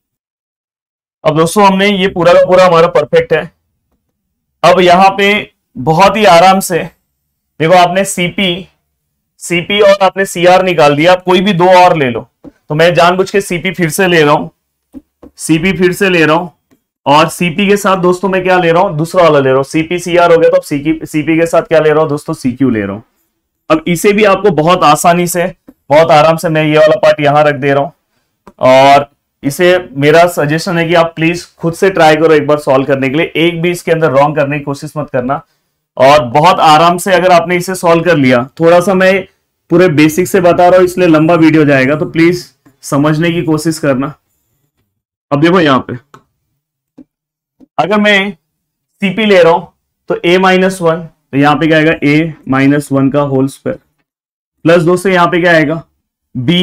अब दोस्तों हमने ये पूरा का पूरा हमारा परफेक्ट है। अब यहां पे बहुत ही आराम से देखो, आपने सीपी और आपने सीआर निकाल दिया। आप कोई भी दो और ले लो, तो मैं जानबूझ के सीपी फिर से ले रहा हूं, सीपी फिर से ले रहा हूं। और सीपी के साथ दोस्तों मैं क्या ले रहा हूं, दूसरा वाला ले रहा हूं। सीपी सीआर हो गया तो अब सीपी के साथ क्या ले रहा हूं दोस्तों, सीक्यू ले रहा हूं। अब इसे भी आपको बहुत आसानी से, बहुत आराम से मैं ये वाला पार्ट यहां रख दे रहा हूं। और इसे मेरा सजेशन है कि आप प्लीज खुद से ट्राई करो एक बार सॉल्व करने के लिए, एक भी इसके अंदर रॉन्ग करने की कोशिश मत करना। और बहुत आराम से अगर आपने इसे सॉल्व कर लिया, थोड़ा सा मैं पूरे बेसिक से बता रहा हूं इसलिए लंबा वीडियो जाएगा, तो प्लीज समझने की कोशिश करना। अब देखो यहां पे अगर मैं सीपी ले रहा हूं तो a-1, तो यहां पे क्या आएगा a-1 का होल स्क्वायर, प्लस दोस्तों यहां पे क्या आएगा b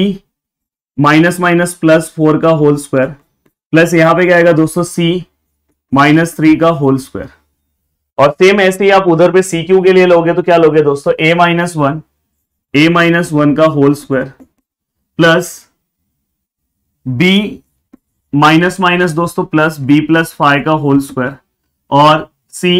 -+4 का होल स्क्वायर, प्लस यहां पे क्या आएगा दोस्तों c-3 का होल स्क्वायर। और सेम ऐसे ही आप उधर पे CQ के लिए लोगे तो क्या लोगे दोस्तों a-1 का whole square, plus b minus दोस्तों प्लस b+5 का होल स्क्वायर, और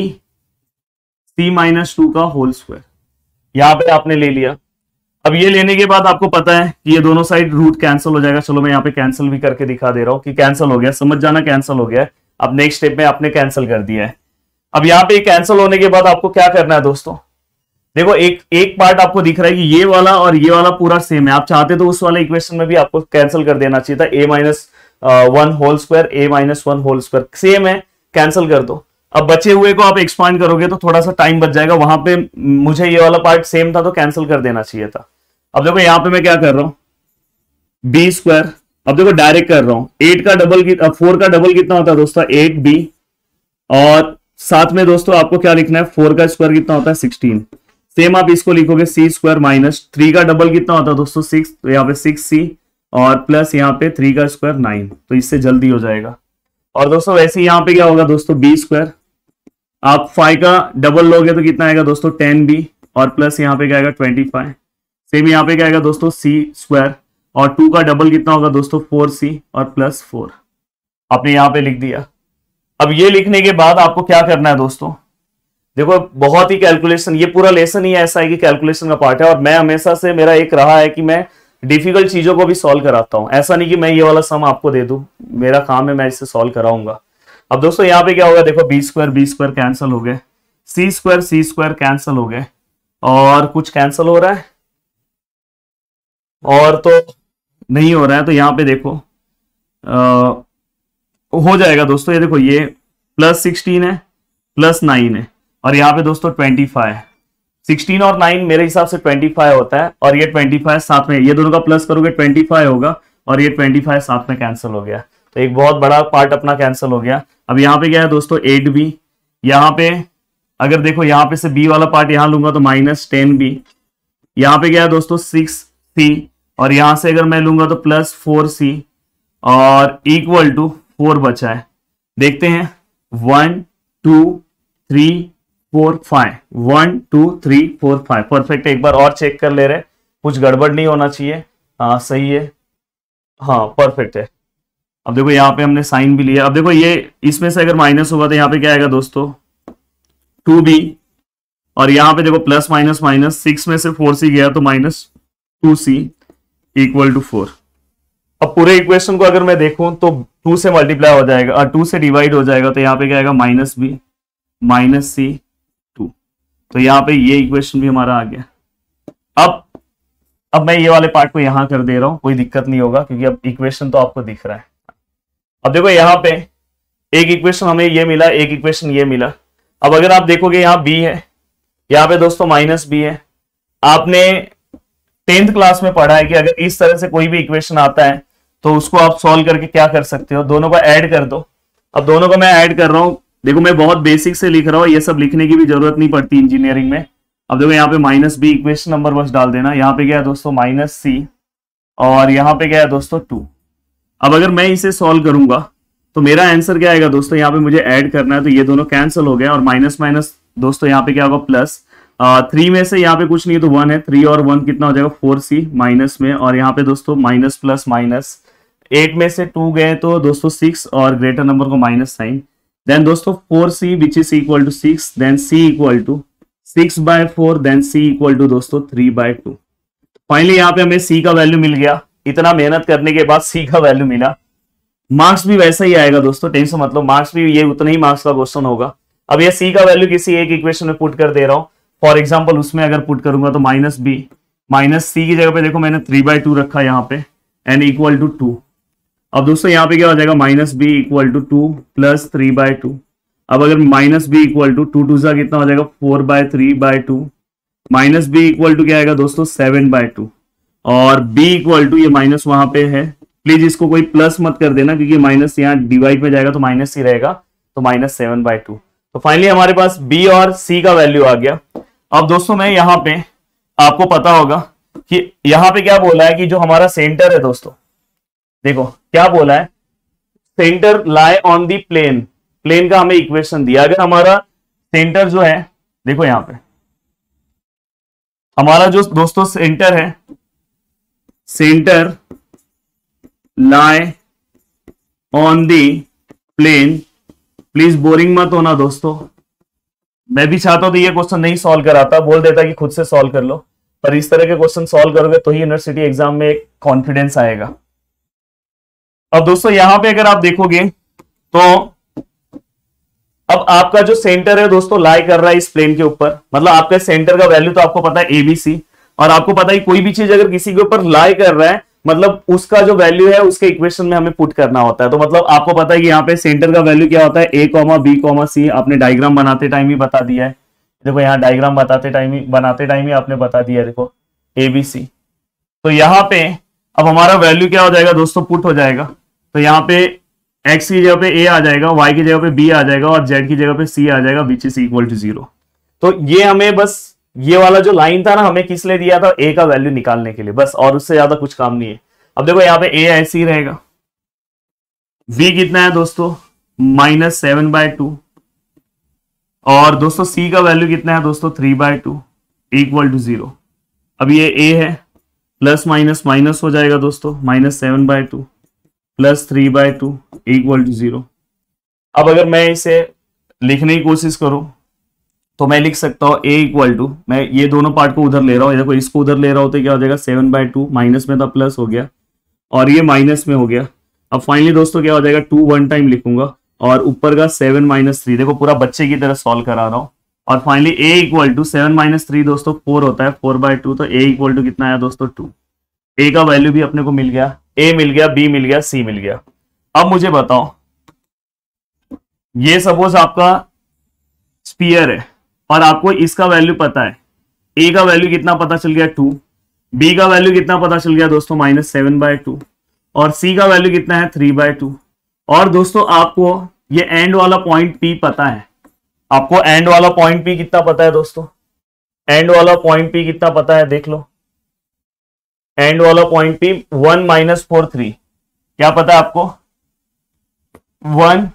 c-2 का होल स्क्वायर यहां पे आपने ले लिया। अब ये लेने के बाद आपको पता है कि ये दोनों साइड रूट कैंसिल हो जाएगा। चलो मैं यहाँ पे कैंसिल भी करके दिखा दे रहा हूं कि कैंसिल हो गया, समझ जाना कैंसिल हो गया है। अब नेक्स्ट स्टेप में आपने कैंसिल कर दिया है। अब यहाँ पे कैंसिल होने के बाद आपको क्या करना है दोस्तों, देखो एक पार्ट आपको दिख रहा है कि ये वाला और ये वाला पूरा सेम है। आप चाहते तो उस वाले इक्वेशन में भी आपको कैंसिल कर देना चाहिए था, a-1 whole square, a-1 whole square same है, कैंसिल कर दो। अब बचे हुए को आप एक्सपांड करोगे तो थोड़ा सा टाइम बच जाएगा। वहां पे मुझे ये वाला पार्ट सेम था तो कैंसिल कर देना चाहिए था। अब देखो यहां पे मैं क्या कर रहा हूं, b²। अब देखो डायरेक्ट कर रहा हूं, 4 का डबल कितना होता है दोस्तों 8b, और साथ में दोस्तों आपको क्या लिखना है 4 का स्क्वायर कितना होता है 16। सेम आप इसको लिखोगे c² - 3 का डबल कितना होता है दोस्तों 6, तो यहाँ पे 6c, और प्लस यहाँ पे 3 का स्क्वायर 9, तो इससे जल्दी हो जाएगा। और दोस्तों वैसे यहाँ पे क्या होगा दोस्तों b², आप 5 का डबल लोगे तो कितना आएगा दोस्तों 10b, और प्लस यहाँ पे क्या आएगा 25। सेम यहाँ पे क्या आएगा दोस्तों c², और 2 का डबल कितना होगा दोस्तों 4c, और प्लस 4 आपने यहाँ पे लिख दिया। अब ये लिखने के बाद आपको क्या करना है दोस्तों, देखो बहुत ही कैलकुलेशन, ये पूरा लेसन ही ऐसा है कि कैलकुलेशन का पार्ट है। और मैं हमेशा से मेरा एक रहा है कि मैं डिफिकल्ट चीजों को भी सॉल्व कराता हूं, ऐसा नहीं कि मैं ये वाला सम आपको दे दूं, मेरा काम है मैं इसे सॉल्व कराऊंगा। अब दोस्तों यहाँ पे क्या होगा, देखो b² कैंसिल हो गए, c² कैंसिल हो गए, और कुछ कैंसिल हो रहा है और तो नहीं हो रहा है। तो यहाँ पे देखो हो जाएगा दोस्तों, ये देखो ये +16 है, +9 है, और यहाँ पे दोस्तों 25 है। 16 और 9 मेरे हिसाब से 25 होता है, और ये 25 साथ में, ये दोनों का प्लस करोगे 25 होगा, और ये 25 साथ में कैंसिल हो गया। तो एक बहुत बड़ा पार्ट अपना कैंसिल हो गया। अब यहाँ पे क्या है दोस्तों 8b, यहाँ पे अगर देखो यहाँ पे से b वाला पार्ट यहाँ लूंगा तो -10b, यहाँ पे क्या है दोस्तों 6c, और यहां से अगर मैं लूंगा तो +4c, और इक्वल टू 4 बचा है। देखते हैं 1 2 3 4 5, 1 2 3 4 5 परफेक्ट है। एक बार और चेक कर ले रहे, कुछ गड़बड़ नहीं होना चाहिए। हाँ सही है, हाँ परफेक्ट है। अब देखो यहाँ पे हमने साइन भी लिया। अब देखो ये इसमें से अगर माइनस होगा तो यहाँ पे क्या आएगा दोस्तों 2b, और यहाँ पे देखो प्लस माइनस माइनस, 6 में से 4c गया तो -2c इक्वल टू 4। अब पूरे इक्वेशन को अगर मैं देखूं तो 2 से मल्टीप्लाई हो जाएगा और 2 से डिवाइड हो जाएगा, तो यहाँ पे क्या आएगा -b -c 2। तो यहाँ पे ये इक्वेशन भी हमारा आ गया। अब मैं ये वाले पार्ट को यहां कर दे रहा हूं, कोई दिक्कत नहीं होगा क्योंकि अब इक्वेशन तो आपको दिख रहा है। अब देखो यहाँ पे एक इक्वेशन हमें ये मिला, एक इक्वेशन ये मिला। अब अगर आप देखोगे यहाँ b है, यहाँ पे दोस्तों -b है। आपने 10th क्लास में पढ़ा है कि अगर इस तरह से कोई भी इक्वेशन आता है तो उसको आप सॉल्व करके क्या कर सकते हो, दोनों को ऐड कर दो। अब दोनों को मैं ऐड कर रहा हूं, देखो मैं बहुत बेसिक से लिख रहा हूं, ये सब लिखने की भी जरूरत नहीं पड़ती इंजीनियरिंग में। अब देखो यहाँ पे -b इक्वेशन नंबर बस डाल देना, यहाँ पे क्या है दोस्तों -c और यहाँ पे क्या है दोस्तों 2। अब अगर मैं इसे सॉल्व करूंगा तो मेरा आंसर क्या आएगा दोस्तों, यहाँ पे मुझे ऐड करना है तो ये दोनों कैंसिल हो गए और माइनस माइनस दोस्तों यहाँ पे क्या होगा प्लस। 3 में से यहाँ पे कुछ नहीं है तो 1 है, 3 और 1 कितना हो जाएगा 4c माइनस में, और यहाँ पे दोस्तों माइनस प्लस माइनस, 8 में से 2 गए तो दोस्तों 6 और ग्रेटर नंबर को माइनस साइन, देन दोस्तों 4c which is equal to 6, then c equal to 6/4, then c equal to दोस्तों 3/2। फाइनली यहाँ पे हमें c का वैल्यू मिल गया। इतना मेहनत करने के बाद c का वैल्यू मिला। मार्क्स भी वैसा ही आएगा दोस्तों, टेंशन मतलब मार्क्स भी ये उतना ही मार्क्स का क्वेश्चन होगा। अब ये c का वैल्यू किसी एक इक्वेशन में पुट कर दे रहा हूं, फॉर एग्जांपल उसमें अगर पुट करूंगा तो -b -c की जगह पे देखो मैंने 3/2 रखा यहाँ पे n इक्वल टू 2। अब दोस्तों यहाँ पे क्या हो जाएगा -b इक्वल टू 2 प्लस 3/2। अब अगर -b इक्वल टू 2 2 सा कितना हो जाएगा 4/3/2, -b इक्वल टू क्या आएगा दोस्तों 7/2, और b इक्वल टू ये माइनस वहां पे है, प्लीज इसको कोई प्लस मत कर देना क्योंकि माइनस यहाँ डिवाइड में जाएगा तो माइनस ही रहेगा, तो -7/2। तो फाइनली हमारे पास b और c का वैल्यू आ गया। अब दोस्तों मैं यहाँ पे आपको पता होगा कि यहाँ पे क्या बोला है कि जो हमारा सेंटर है दोस्तों, देखो क्या बोला है, centre lie on the plane, plane का हमें इक्वेशन दिया। अगर हमारा सेंटर जो है, देखो यहां पे हमारा जो दोस्तों सेंटर है, centre lie on the plane, please boring मत होना दोस्तों। मैं भी चाहता हूं तो ये क्वेश्चन नहीं सॉल्व कराता, बोल देता कि खुद से सॉल्व कर लो, पर इस तरह के क्वेश्चन सॉल्व करोगे तो ही यूनिवर्सिटी एग्जाम में एक कॉन्फिडेंस आएगा। अब दोस्तों यहां पे अगर आप देखोगे तो अब आपका जो सेंटर है दोस्तों लाई कर रहा है इस प्लेन के ऊपर, मतलब आपका सेंटर का वैल्यू तो आपको पता है ABC, और आपको पता है कोई भी चीज अगर किसी के ऊपर लाई कर रहा है मतलब उसका जो वैल्यू है उसके इक्वेशन में हमें पुट करना होता है। तो मतलब आपको पता है कि यहाँ पे सेंटर का वैल्यू क्या होता है A, B, C। आपने डायग्राम बनाते टाइम ही बता दिया है, देखो यहाँ डायग्राम बनाते टाइम ही आपने बता दिया है, देखो ABC। तो यहाँ पे अब हमारा वैल्यू क्या हो जाएगा दोस्तों, पुट हो जाएगा। तो यहाँ पे x की जगह पे a आ जाएगा, y की जगह पे b आ जाएगा और z की जगह पे c आ जाएगा, विच इज इक्वल टू 0। तो ये हमें बस ये वाला जो लाइन था ना, हमें किस लिए दिया था, a का वैल्यू निकालने के लिए बस, और उससे ज्यादा कुछ काम नहीं है। अब देखो यहाँ पे a ऐसे ही रहेगा, v कितना है दोस्तों -7/2, और दोस्तों c का वैल्यू कितना है दोस्तों 3/2 इक्वल टू 0। अब ये a है, प्लस माइनस माइनस हो जाएगा दोस्तों, -7/2 प्लस 3/2 इक्वल टू 0। अब अगर मैं इसे लिखने की कोशिश करूं तो मैं लिख सकता हूं a इक्वल टू, मैं ये दोनों पार्ट को उधर ले रहा हूं, देखो इसको उधर ले रहा हूं तो क्या हो जाएगा 7/2, माइनस में था प्लस हो गया और ये माइनस में हो गया। अब फाइनली दोस्तों क्या हो जाएगा 2 1 टाइम लिखूंगा और ऊपर का 7 - 3, देखो पूरा बच्चे की तरह सॉल्व करा रहा हूं। और फाइनली a इक्वल टू 7 - 3 दोस्तों 4 होता है, 4/2, तो a इक्वल टू कितना आया दोस्तों 2। a का वैल्यू भी अपने को मिल गया, a मिल गया, b मिल गया, c मिल गया। अब मुझे बताओ, ये सपोज आपका स्फीयर है और आपको इसका वैल्यू पता है, a का वैल्यू कितना पता चल गया 2, b का वैल्यू कितना पता चल गया दोस्तों -7/2, और c का वैल्यू कितना है 3/2। और दोस्तों आपको ये एंड वाला पॉइंट p पता है, आपको एंड वाला पॉइंट p कितना पता है दोस्तों, एंड वाला पॉइंट p कितना पता है देख लो, एंड वाला पॉइंट p 1 - 4 3, क्या पता है आपको 1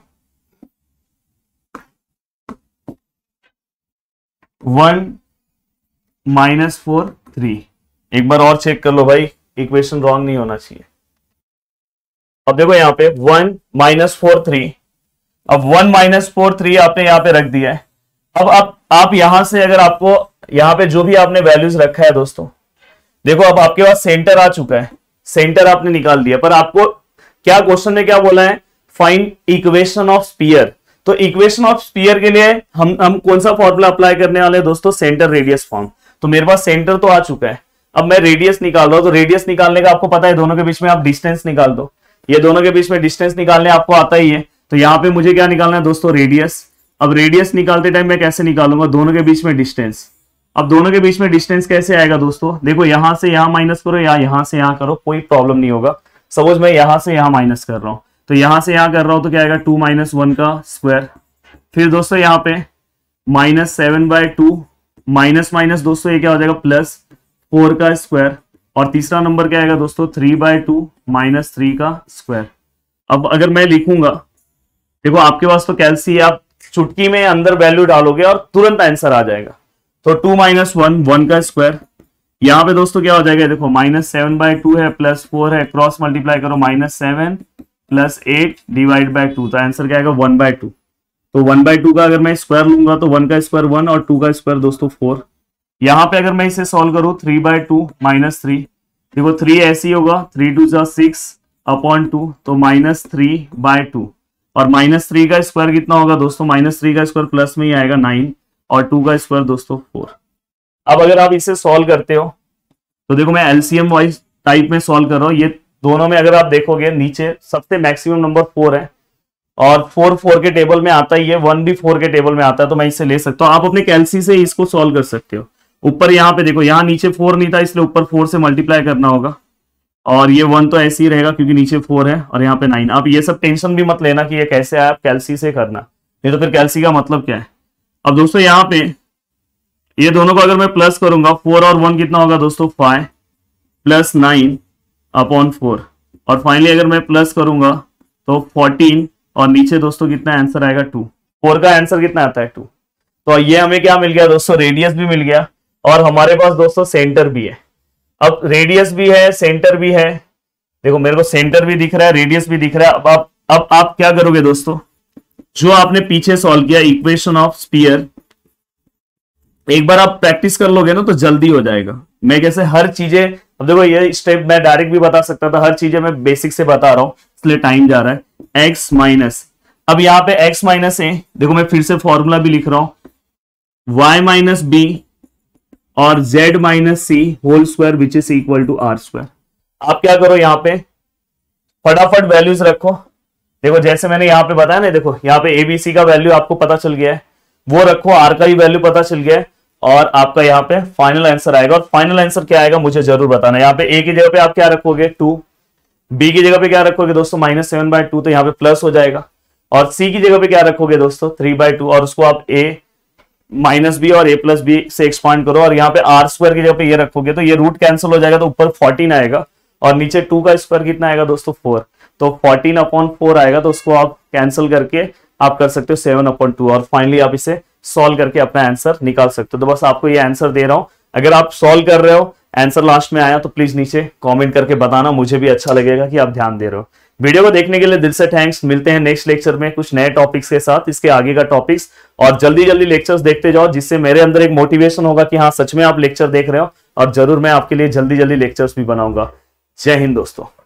-4 3। एक बार और चेक कर लो भाई, इक्वेशन रॉन्ग नहीं होना चाहिए। अब देखो यहाँ पे 1 - 4 3, अब 1 - 4 3 आपने यहाँ पे रख दिया है। अब आप यहां से अगर आपको यहां पे जो भी आपने वैल्यूज रखा है दोस्तों, देखो अब आपके पास सेंटर आ चुका है, सेंटर आपने निकाल दिया, पर आपको क्या क्वेश्चन ने क्या बोला है, फाइंड इक्वेशन ऑफ स्फीयर। तो इक्वेशन ऑफ स्फीयर के लिए हम कौन सा फॉर्मूला अप्लाई करने वाले हैं दोस्तों, सेंटर रेडियस फॉर्म। तो मेरे पास सेंटर तो आ चुका है, अब मैं रेडियस निकाल रहा हूं। तो रेडियस निकालने का आपको पता है, दोनों के बीच में आप डिस्टेंस निकाल दो, ये दोनों के बीच में डिस्टेंस निकालने आपको आता ही है। तो यहाँ पे मुझे क्या निकालना है दोस्तों, रेडियस। अब रेडियस निकालते टाइम मैं कैसे निकालूंगा, दोनों के बीच में डिस्टेंस। अब दोनों के बीच में डिस्टेंस कैसे आएगा दोस्तों, देखो यहां से यहां माइनस करो या यहां से यहां करो, कोई प्रॉब्लम नहीं होगा। सपोज मैं यहां से यहां माइनस कर रहा हूं, तो यहां से यहां कर रहा हूं तो क्या आएगा, 2 - 1 का स्क्वायर। फिर दोस्तों यहाँ पे -7/2 माइनस माइनस दोस्तों ये क्या हो जाएगा, +4 का स्क्वायर। और तीसरा नंबर क्या आएगा दोस्तों, 3/2 -3 का स्क्वायर। अब अगर मैं लिखूंगा, देखो आपके पास तो कैलसी है, आप चुटकी में अंदर वैल्यू डालोगे और तुरंत आंसर आ जाएगा। तो 2 - 1 1 का स्क्वायर। यहाँ पे दोस्तों क्या हो जाएगा, देखो -7/2 है, +4 है, क्रॉस मल्टीप्लाई करो, -7 + 8 /2। तो आंसर क्या आएगा, 1/2। तो 1/2 का अगर मैं स्क्वायर लूंगा तो 1 का स्क्वायर 1 और 2 का स्क्वायर दोस्तों 4। यहाँ पे अगर मैं इसे सॉल्व करूं, 3/2 -3, देखो 3 ऐसे ही होगा, 3 2 = 6/2, तो -3/2। और -3 का स्क्वायर कितना होगा दोस्तों, -3 का स्क्वायर प्लस में ही आएगा 9 और 2 का स्क्वायर दोस्तों 4। अब अगर आप इसे सॉल्व करते हो तो देखो मैं एलसीएम वाइज टाइप में सॉल्व कर रहा हूं। ये दोनों में अगर आप देखोगे नीचे सबसे मैक्सिमम नंबर 4 है और 4 4 के टेबल में आता ही है, 1 भी 4 के टेबल में आता है, तो मैं इसे ले सकता हूं। आप अपने कैलसी से इसको सॉल्व कर सकते हो। ऊपर यहाँ पे देखो, यहाँ नीचे 4 नहीं था इसलिए ऊपर 4 से मल्टीप्लाई करना होगा, और ये 1 तो ऐसे ही रहेगा क्योंकि नीचे 4 है और यहाँ पे 9। आप ये सब टेंशन भी मत लेना कि ये कैसे आया, आप कैलसी से करना, नहीं तो फिर कैलसी का मतलब क्या है। अब दोस्तों यहाँ पे ये दोनों को अगर मैं प्लस करूंगा, 4 और 1 कितना होगा दोस्तों, 5 + 9/4। और फाइनली अगर मैं प्लस करूंगा तो 14 और नीचे दोस्तों कितना आंसर आएगा, 2। 4 का आंसर कितना आता है, 2। तो ये हमें क्या मिल गया दोस्तों, रेडियस भी मिल गया और हमारे पास दोस्तों सेंटर भी है। अब रेडियस भी है, सेंटर भी है, देखो मेरे को सेंटर भी दिख रहा है, रेडियस भी दिख रहा है। अब आप क्या करोगे दोस्तों, जो आपने पीछे सॉल्व किया इक्वेशन ऑफ स्फीयर, एक बार आप प्रैक्टिस कर लोगे ना तो जल्दी हो जाएगा। मैं कैसे हर चीजें, अब देखो ये स्टेप मैं डायरेक्ट भी बता सकता था, हर चीजें मैं बेसिक से बता रहा हूं इसलिए टाइम जा रहा है। x माइनस, अब यहाँ पे x माइनस है, देखो मैं फिर से फॉर्मूला भी लिख रहा हूं, y - b और z - c whole square which is equal to r²। आप क्या करो, यहाँ पे फटाफट वैल्यूज रखो। देखो जैसे मैंने यहाँ पे बताया ना, देखो यहाँ पे एबीसी का वैल्यू आपको पता चल गया है, वो रखो, आर का भी वैल्यू पता चल गया है और आपका यहाँ पे फाइनल आंसर आएगा। और फाइनल आंसर क्या आएगा मुझे जरूर बताना। यहाँ पे ए की जगह पे आप क्या रखोगे, 2, बी की जगह पे क्या रखोगे दोस्तों, -7/2, तो यहाँ पे प्लस हो जाएगा। और सी की जगह पे क्या रखोगे दोस्तों, 3/2, और उसको आप a - b और a + b से एक्सपांड करो और यहाँ पे r² की जगह पे ये रखोगे तो ये रूट कैंसिल हो जाएगा, तो ऊपर 14 आएगा और नीचे 2 का स्क्वायर कितना आएगा दोस्तों, 4। तो 14/4 आएगा, तो उसको आप कैंसिल करके आप कर सकते हो 7/2 और फाइनली आप इसे सॉल्व करके अपना आंसर निकाल सकते हो। तो बस आपको ये आंसर दे रहा हूं, अगर आप सॉल्व कर रहे हो, आंसर लास्ट में आया तो प्लीज नीचे कमेंट करके बताना, मुझे भी अच्छा लगेगा कि आप ध्यान दे रहे हो। वीडियो को देखने के लिए दिल से थैंक्स। मिलते हैं नेक्स्ट लेक्चर में कुछ नए टॉपिक्स के साथ, इसके आगे का टॉपिक्स, और जल्दी जल्दी लेक्चर्स देखते जाओ जिससे मेरे अंदर एक मोटिवेशन होगा कि हाँ सच में आप लेक्चर देख रहे हो, और जरूर मैं आपके लिए जल्दी जल्दी लेक्चर्स भी बनाऊंगा। जय हिंद दोस्तों।